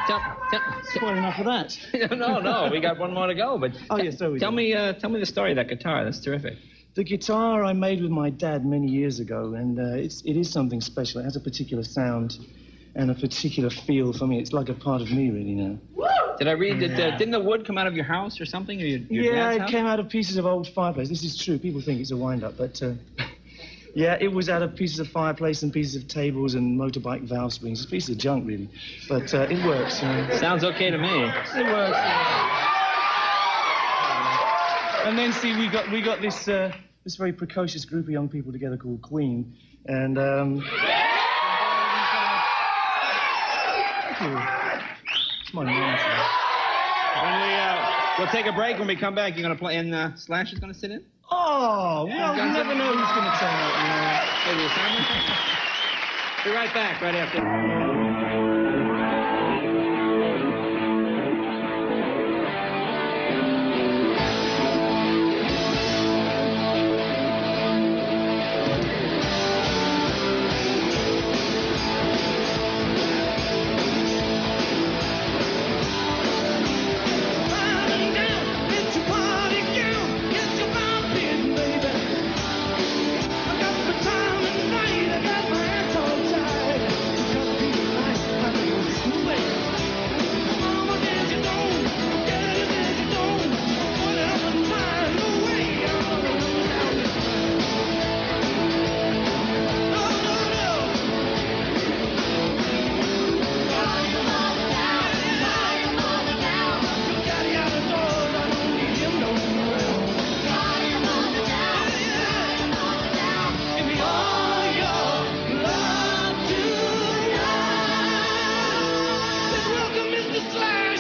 Well, enough of that. No, we got one more to go. But oh, yes, so we tell me the story of that guitar. That's terrific. The guitar I made with my dad many years ago, and it is something special. It has a particular sound and a particular feel for me. It's like a part of me, really, now. Did I read that, didn't the wood come out of your house or something? Or your yeah, dad's it house? came out of pieces of old fireplace. This is true. People think it's a wind-up, but... yeah, it was out of pieces of fireplace and pieces of tables and motorbike valve springs. It's a piece of junk, really. But it works. Sounds okay to me. It works. And then, see, we got this this very precocious group of young people together called Queen. And, it's my name. We'll take a break. When we come back, you're going to play, and Slash is going to sit in? Oh, well, you never know who's going to turn up, you know. Maybe a sandwich? Be right back, right after. Mr. Slash!